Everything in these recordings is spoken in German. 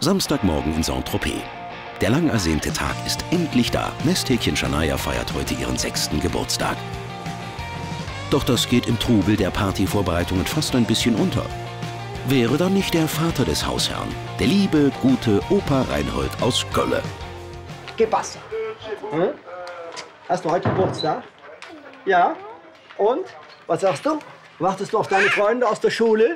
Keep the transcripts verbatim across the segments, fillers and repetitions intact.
Samstagmorgen in Saint-Tropez. Der lang ersehnte Tag ist endlich da. Nesthäkchen Shania feiert heute ihren sechsten Geburtstag. Doch das geht im Trubel der Partyvorbereitungen fast ein bisschen unter. Wäre dann nicht der Vater des Hausherrn, der liebe, gute Opa Reinhold aus Kölle. Gib Wasser. Hm? Hast du heute Geburtstag? Ja? Und? Was sagst du? Wartest du auf deine Freunde aus der Schule?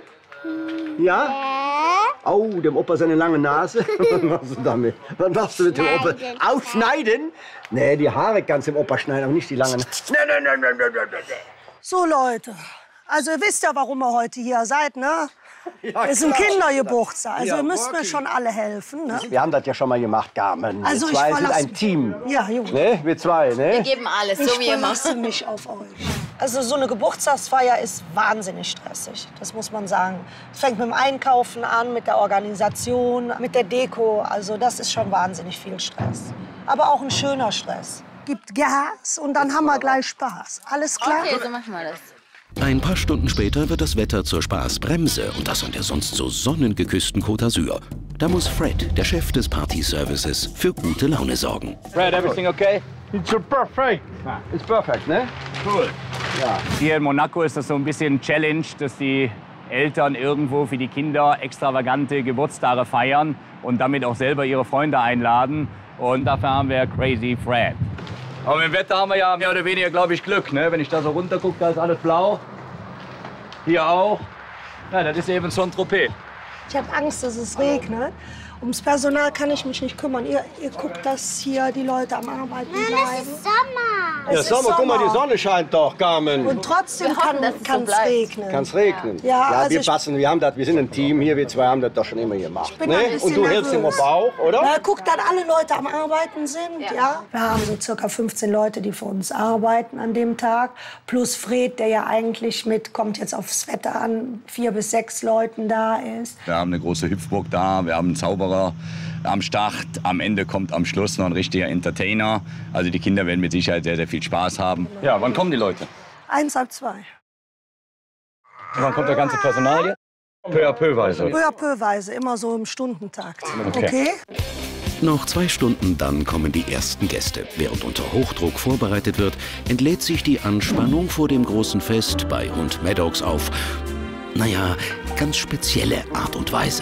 Ja? Au, oh, dem Opa seine lange Nase. Was machst du damit? Was machst du mit dem Opa? Ausschneiden? Nee, die Haare kannst du dem Opa schneiden, aber nicht die lange Nase. Nee, nee, nee, nee, nee, nee, nee. So, Leute. Also, ihr wisst ja, warum ihr heute hier seid, ne? Ja, ist ein klar. Kindergeburtstag. Also, Ja, ihr müsst mir wirklich. schon alle helfen, ne? Wir haben das ja schon mal gemacht, Carmen. Also, wir ich zwei sind verlasse- ein Team. Ja, gut. Ne? Wir zwei, ne? Wir geben alles, so Ich wie ihr macht. verlasse mich auf euch. Also so eine Geburtstagsfeier ist wahnsinnig stressig, das muss man sagen. Es fängt mit dem Einkaufen an, mit der Organisation, mit der Deko. Also das ist schon wahnsinnig viel Stress. Aber auch ein schöner Stress. Gibt Gas und dann haben wir gleich Spaß. Alles klar? Okay, so machen wir das. Ein paar Stunden später wird das Wetter zur Spaßbremse und das an der sonst so sonnengeküssten Côte d'Azur. Da muss Fred, der Chef des Party-Services, für gute Laune sorgen. Fred, everything okay? It's perfect. It's perfect, ne? Cool. Ja. Hier in Monaco ist das so ein bisschen Challenge, dass die Eltern irgendwo für die Kinder extravagante Geburtstage feiern und damit auch selber ihre Freunde einladen. Und dafür haben wir Crazy Fred. Aber mit dem Wetter haben wir ja mehr oder weniger, glaube ich, Glück. Ne? Wenn ich da so runter gucke, da ist alles blau. Hier auch. Ja, das ist eben Saint-Tropez. Ich habe Angst, dass es regnet. Ums Personal kann ich mich nicht kümmern. Ihr, ihr guckt, dass hier die Leute am Arbeiten bleiben. Es ist Sommer. Es Ja, ist Sommer, guck mal, die Sonne scheint doch, Carmen. Und trotzdem Wir hoffen, kann dass es so es bleibt. regnen. Kann's regnen. Ja, Ja, also wir ich- passen, wir haben das, wir sind ein Team hier, wir zwei haben das doch schon immer gemacht. bin ein Ne? bisschen Und du hältst nervös. immer Bauch, oder? Na, guck, dass alle Leute am Arbeiten sind, ja. Ja. Wir haben so circa fünfzehn Leute, die für uns arbeiten an dem Tag. Plus Fred, der ja eigentlich mit, kommt jetzt aufs Wetter an, vier bis sechs Leuten da ist. Wir haben eine große Hüpfburg da, wir haben einen Zauberer am Start. Am Ende kommt am Schluss noch ein richtiger Entertainer. Also die Kinder werden mit Sicherheit sehr, sehr viel Spaß haben. Ja, wann kommen die Leute? Eins, halb zwei. Und wann kommt der ganze Personal hier? Peu à peu weise. Peu à peu weise, immer so im Stundentakt. Okay. Okay? Noch zwei Stunden, dann kommen die ersten Gäste. Während unter Hochdruck vorbereitet wird, entlädt sich die Anspannung vor dem großen Fest bei Hund Maddox auf, naja, ganz spezielle Art und Weise.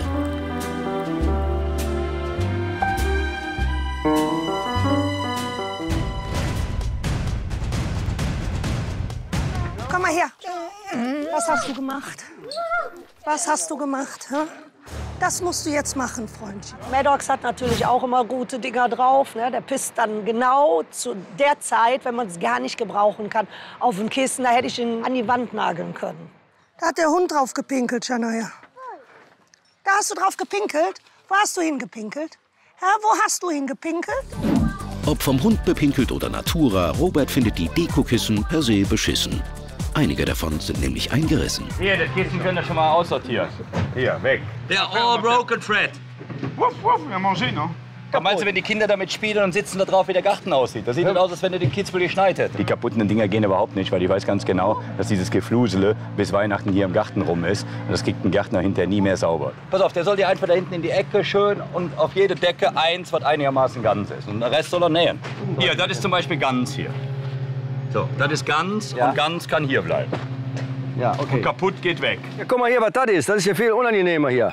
Komm mal her. Was hast du gemacht? Was hast du gemacht? Hä? Das musst du jetzt machen, Freundchen. Maddox hat natürlich auch immer gute Dinger drauf. Ne? Der pisst dann genau zu der Zeit, wenn man es gar nicht gebrauchen kann, auf ein Kissen. Da hätte ich ihn an die Wand nageln können. Da hat der Hund drauf gepinkelt, Shania. Da hast du drauf gepinkelt? Wo hast du hingepinkelt? Ja, wo hast du hingepinkelt? Ob vom Hund bepinkelt oder Natura, Robert findet die Dekokissen per se beschissen. Einige davon sind nämlich eingerissen. Hier, das Kissen könnt ihr schon mal aussortieren. Hier, weg. Der All Broken Fred. Wouf, wouf, wir haben gesehen, ne? Was meinst du, wenn die Kinder damit spielen und sitzen da drauf, wie der Garten aussieht? Das sieht dann aus, als wenn er den Kitzbühel geschneit hätte. Die kaputten Dinger gehen überhaupt nicht, weil ich weiß ganz genau, dass dieses Geflusele bis Weihnachten hier im Garten rum ist. Und das kriegt ein Gärtner hinterher nie mehr sauber. Pass auf, der soll dir einfach da hinten in die Ecke schön und auf jede Decke eins, was einigermaßen ganz ist. Und den Rest soll er nähen. Hier, das ist zum Beispiel ganz hier. So, das ist ganz Ja. und ganz kann hier bleiben. Ja, okay. Und kaputt geht weg. Ja, guck mal hier, was das ist. Das ist ja viel unangenehmer hier.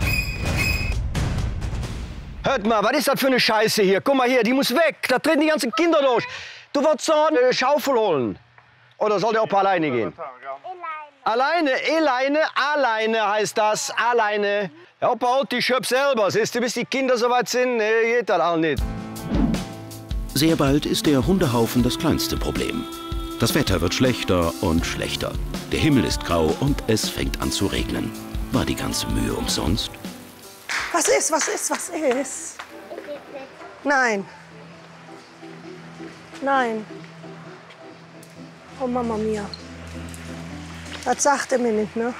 Hört mal, was ist das für eine Scheiße hier? Guck mal hier, die muss weg. Da treten die ganzen Kinder durch. Du wolltest so eine Schaufel holen. Oder soll der Opa alleine gehen? Alleine, alleine, alleine heißt das, alleine. Der Opa holt die Schöpf selber. Siehst du, bis die Kinder so weit sind, nee, geht das auch nicht. Sehr bald ist der Hundehaufen das kleinste Problem. Das Wetter wird schlechter und schlechter. Der Himmel ist grau und es fängt an zu regnen. War die ganze Mühe umsonst? Was ist, was ist, was ist? Nein. Nein. Oh, Mama mia. Das sagt er mir nicht, ne?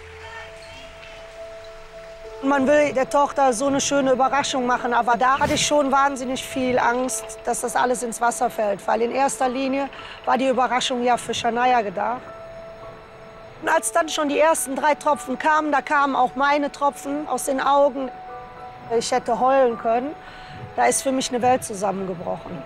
Man will der Tochter so eine schöne Überraschung machen, aber da hatte ich schon wahnsinnig viel Angst, dass das alles ins Wasser fällt. Weil in erster Linie war die Überraschung ja für Shania gedacht. Und als dann schon die ersten drei Tropfen kamen, da kamen auch meine Tropfen aus den Augen. Ich hätte heulen können. Da ist für mich eine Welt zusammengebrochen.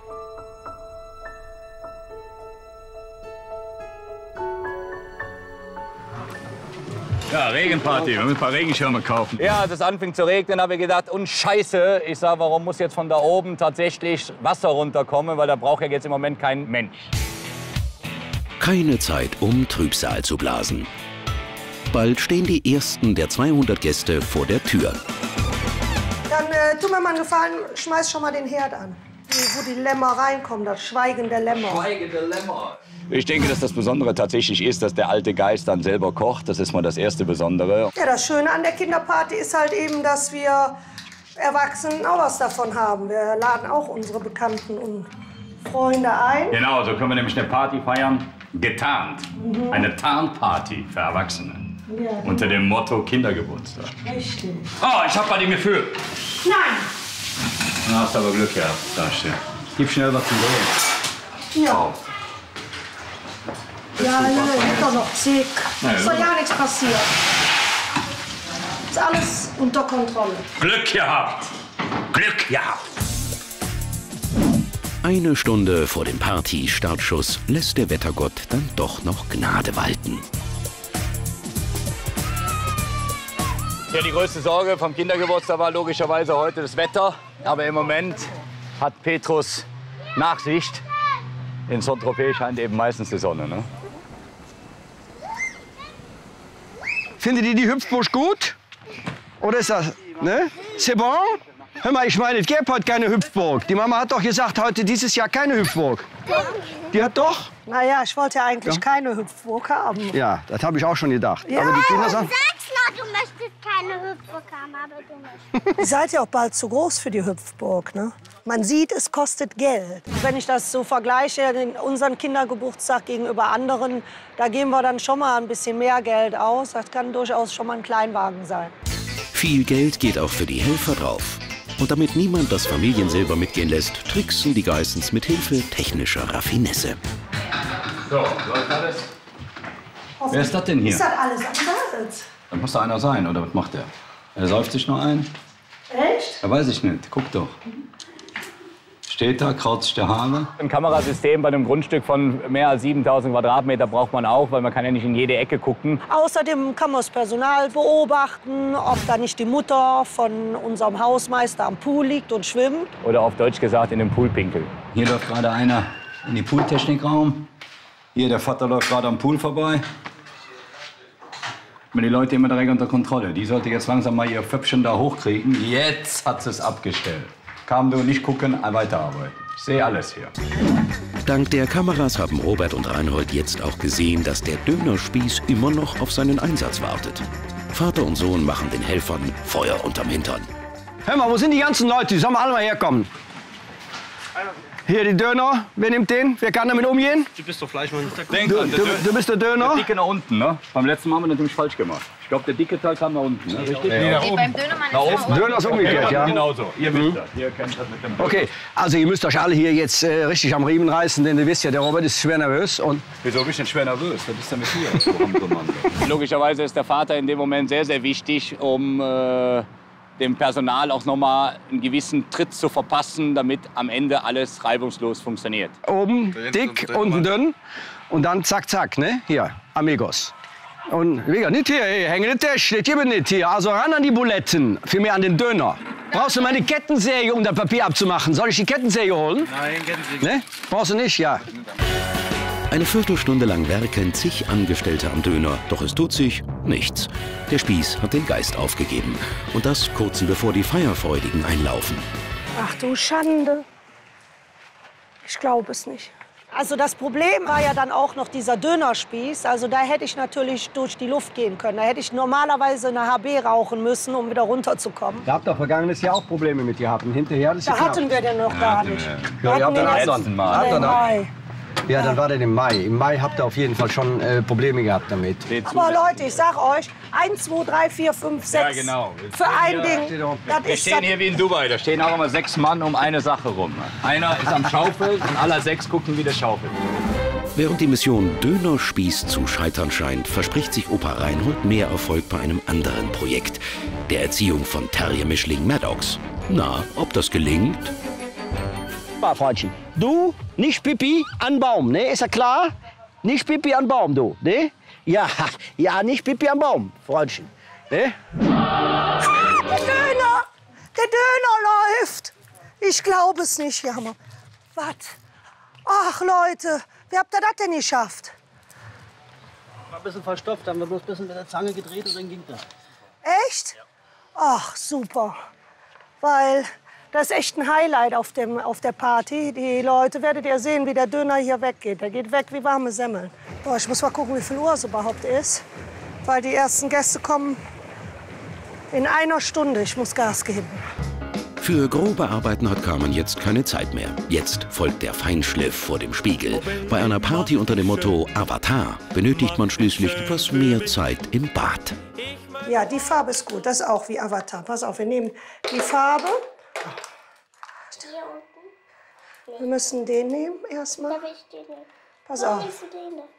Ja, Regenparty. Wir müssen ein paar Regenschirme kaufen. Ja, als es anfing zu regnen, habe ich gedacht, und Scheiße. Ich sage, warum muss jetzt von da oben tatsächlich Wasser runterkommen? Weil da braucht ja jetzt im Moment kein Mensch. Keine Zeit, um Trübsal zu blasen. Bald stehen die ersten der zweihundert Gäste vor der Tür. Dann äh, tu mir mal einen Gefallen, schmeiß schon mal den Herd an. Wo die Lämmer reinkommen, das Schweigen der Lämmer. Schweigende Lämmer. Ich denke, dass das Besondere tatsächlich ist, dass der alte Geist dann selber kocht. Das ist mal das erste Besondere. Ja, das Schöne an der Kinderparty ist halt eben, dass wir Erwachsenen auch was davon haben. Wir laden auch unsere Bekannten und Freunde ein. Genau, so können wir nämlich eine Party feiern, getarnt. Mhm. Eine Tarnparty für Erwachsene. Ja, genau. Unter dem Motto Kindergeburtstag. Richtig. Oh, ich hab bei dem Gefühl. Nein! Na, hast aber Glück gehabt. Da steht. Gib schnell was zum Drehen. Ja. Oh. Ja, nö, ich doch noch zig. Ja, soll ja nichts passieren. Ist alles unter Kontrolle. Glück gehabt. Glück gehabt. Eine Stunde vor dem Party-Startschuss lässt der Wettergott dann doch noch Gnade walten. Ja, die größte Sorge vom Kindergeburtstag war logischerweise heute das Wetter. Aber im Moment hat Petrus Nachsicht. In Saint-Tropez scheint eben meistens die Sonne. Ne? Findet ihr die Hüpfburg gut? Oder ist das, ne? C'est bon? Hör mal, ich meine, es gibt heute keine Hüpfburg. Die Mama hat doch gesagt, heute dieses Jahr keine Hüpfburg. Die hat doch? Naja, ich wollte ja eigentlich ja. keine Hüpfburg haben. Ja, das habe ich auch schon gedacht. Ja. Aber die Kinder sagen... Du sagst noch, du möchtest keine Hüpfburg haben, aber du möchtest. Ihr seid ja auch bald zu groß für die Hüpfburg, ne? Man sieht, es kostet Geld. Wenn ich das so vergleiche, unseren Kindergeburtstag gegenüber anderen, da geben wir dann schon mal ein bisschen mehr Geld aus. Das kann durchaus schon mal ein Kleinwagen sein. Viel Geld geht auch für die Helfer drauf. Und damit niemand das Familiensilber mitgehen lässt, tricksen die Geissens mit Hilfe technischer Raffinesse. So, läuft alles? Wer ist das denn hier? Ist das alles am Salz? Da muss da einer sein, oder was macht der? Er säuft sich nur ein? Echt? Ja, weiß ich nicht. Guck doch. Steht da, kraut sich der Haare. Ein Kamerasystem bei einem Grundstück von mehr als siebentausend Quadratmeter braucht man auch, weil man kann ja nicht in jede Ecke gucken. Außerdem kann man das Personal beobachten, ob da nicht die Mutter von unserem Hausmeister am Pool liegt und schwimmt. Oder auf Deutsch gesagt in dem Poolpinkel. Hier läuft gerade einer in den Pooltechnikraum. Hier, der Vater läuft gerade am Pool vorbei. Aber die Leute immer direkt unter Kontrolle. Die sollte jetzt langsam mal ihr Pföpfchen da hochkriegen. Jetzt hat sie es abgestellt. Kam du nicht gucken, weiterarbeiten. Ich sehe alles hier. Dank der Kameras haben Robert und Reinhold jetzt auch gesehen, dass der Dönerspieß immer noch auf seinen Einsatz wartet. Vater und Sohn machen den Helfern Feuer unterm Hintern. Hör mal, wo sind die ganzen Leute? Die sollen alle mal herkommen. Hier die Döner. Wer nimmt den? Wer kann damit umgehen? Du bist doch Fleischmann. Denk Du, an, du, du bist der Döner? Der Dicke nach unten, ne? Beim letzten Mal haben wir das nämlich falsch gemacht. Ich glaube, der dicke Teil kam nach unten, ne? Richtig? Nee, nach Nee, oben. beim Dönermann ist Nach es oben? auch. Döner ist umgekehrt, ja? Genau so. Ihr wisst das. Ihr kennt das mit dem Okay, also ihr müsst euch alle hier jetzt äh, richtig am Riemen reißen, denn ihr wisst ja, der Robert ist schwer nervös. Und Wieso bist du denn schwer nervös? Was ist denn mit dir? So am Kommando. Logischerweise ist der Vater in dem Moment sehr, sehr wichtig, um äh, dem Personal auch noch mal einen gewissen Tritt zu verpassen, damit am Ende alles reibungslos funktioniert. oben dick, unten dünn und dann zack, zack, ne? Hier, Amigos. Und wie gesagt, nicht hier, hier hängende Tisch, das gibt es nicht hier. Also ran an die Buletten, vielmehr an den Döner. Brauchst du meine Kettensäge, um das Papier abzumachen? Soll ich die Kettensäge holen? Nein, Kettensäge. Ne? Brauchst du nicht? Ja. Eine Viertelstunde lang werken zig Angestellte am Döner, doch es tut sich nichts. Der Spieß hat den Geist aufgegeben. Und das kurz bevor die Feierfreudigen einlaufen. Ach du Schande. Ich glaube es nicht. Also das Problem war ja dann auch noch dieser Dönerspieß. Also da hätte ich natürlich durch die Luft gehen können. Da hätte ich normalerweise eine H B rauchen müssen, um wieder runterzukommen. Ihr habt doch vergangenes Jahr auch Probleme mit gehabt. Und hinterher das ist Da hatten wir den noch gar nicht. Ja, ihr habt den dann erst letzten Mal. Habt ihr im noch? Mai. Ja, dann war der im Mai. Im Mai habt ihr auf jeden Fall schon äh, Probleme gehabt damit. Aber Leute, ich sag euch, eins, zwei, drei, vier, fünf, sechs. Ja, genau. Für ein Ding. Das Wir ist stehen hier wie in Dubai. Da stehen auch immer sechs Mann um eine Sache rum. Einer ist am Schaufeln und alle sechs gucken, wie der schaufelt. Während die Mission Dönerspieß zu scheitern scheint, verspricht sich Opa Reinhold mehr Erfolg bei einem anderen Projekt. der Erziehung von Terrier-Mischling Maddox. Na, ob das gelingt? Mal, Freundchen, du, nicht Pipi an Baum, ne? Ist ja klar? Nicht Pipi an Baum, du, ne? Ja, ja, nicht Pipi an Baum, Freundchen, ne? Ah, der Döner! Der Döner läuft! Ich glaube es nicht, Jammer. Was? Ach, Leute, wie habt ihr das denn geschafft? War ein bisschen verstopft, haben wir bloß ein bisschen mit der Zange gedreht und dann ging das. Echt? Ach, super. Weil das ist echt ein Highlight auf, dem, auf der Party. Die Leute werdet ihr sehen, wie der Döner hier weggeht. Der geht weg wie warme Semmeln. Boah, ich muss mal gucken, wie viel Uhr es überhaupt ist. Weil die ersten Gäste kommen in einer Stunde. Ich muss Gas geben. Für grobe Arbeiten hat Carmen jetzt keine Zeit mehr. Jetzt folgt der Feinschliff vor dem Spiegel. Bei einer Party unter dem Motto Avatar benötigt man schließlich etwas mehr Zeit im Bad. Ja, die Farbe ist gut. Das ist auch wie Avatar. Pass auf, wir nehmen die Farbe. Hier unten? Wir müssen den nehmen erstmal. Da will ich den nehmen. Pass Warum auf. willst du den denn?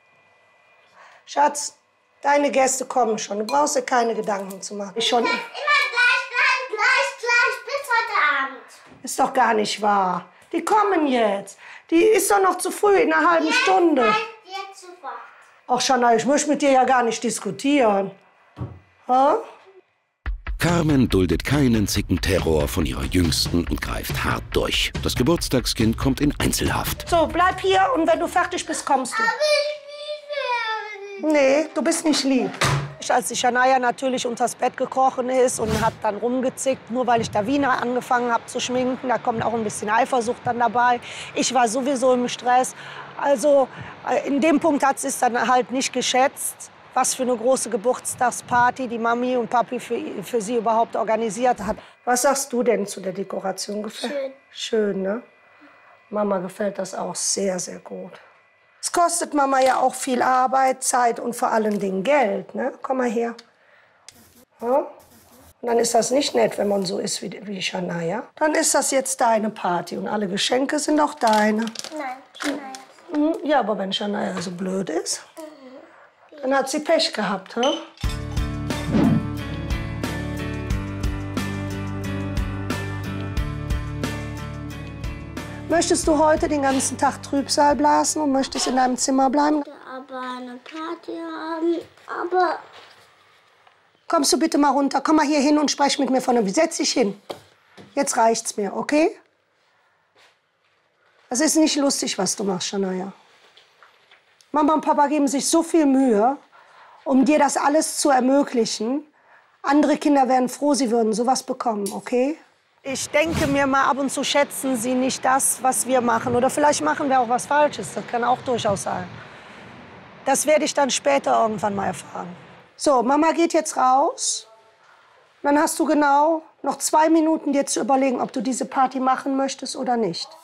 Schatz, deine Gäste kommen schon. Du brauchst dir keine Gedanken zu machen. Ich schon. Immer gleich, gleich, gleich, gleich bis heute Abend. Ist doch gar nicht wahr. Die kommen jetzt. Die ist doch noch zu früh, in einer halben Stunde. Gleich, jetzt sofort. Ach, Shana, ich möchte mit dir ja gar nicht diskutieren. Ha? Carmen duldet keinen Zickenterror von ihrer Jüngsten und greift hart durch. Das Geburtstagskind kommt in Einzelhaft. So, bleib hier und wenn du fertig bist, kommst du. Aber ich will Nee, du bist nicht lieb. Ich, als die Shania natürlich unters Bett gekrochen ist und hat dann rumgezickt, nur weil ich Davina angefangen habe zu schminken, da kommt auch ein bisschen Eifersucht dann dabei. Ich war sowieso im Stress. Also in dem Punkt hat sie es dann halt nicht geschätzt, was für eine große Geburtstagsparty die Mami und Papi für, für sie überhaupt organisiert hat. Was sagst du denn zu der Dekoration? Gefällt? Schön. Schön, ne? Mama gefällt das auch sehr, sehr gut. Es kostet Mama ja auch viel Arbeit, Zeit und vor allen Dingen Geld, ne? Komm mal her. Ja? Und dann ist das nicht nett, wenn man so ist wie, wie Shania. Dann ist das jetzt deine Party und alle Geschenke sind auch deine. Nein, nein. Mhm. Ja, aber wenn Shania so blöd ist, dann hat sie Pech gehabt, hm? Möchtest du heute den ganzen Tag Trübsal blasen und möchtest in deinem Zimmer bleiben? Aber eine Party haben, aber... Kommst du bitte mal runter, komm mal hier hin und sprech mit mir von der... Setz dich hin. Jetzt reicht's mir, okay? Es ist nicht lustig, was du machst, Shania. Mama und Papa geben sich so viel Mühe, um dir das alles zu ermöglichen. Andere Kinder wären froh, sie würden sowas bekommen, okay? Ich denke mir mal, ab und zu schätzen sie nicht das, was wir machen. Oder vielleicht machen wir auch was Falsches, das kann auch durchaus sein. Das werde ich dann später irgendwann mal erfahren. So, Mama geht jetzt raus. Dann hast du genau noch zwei Minuten, dir zu überlegen, ob du diese Party machen möchtest oder nicht.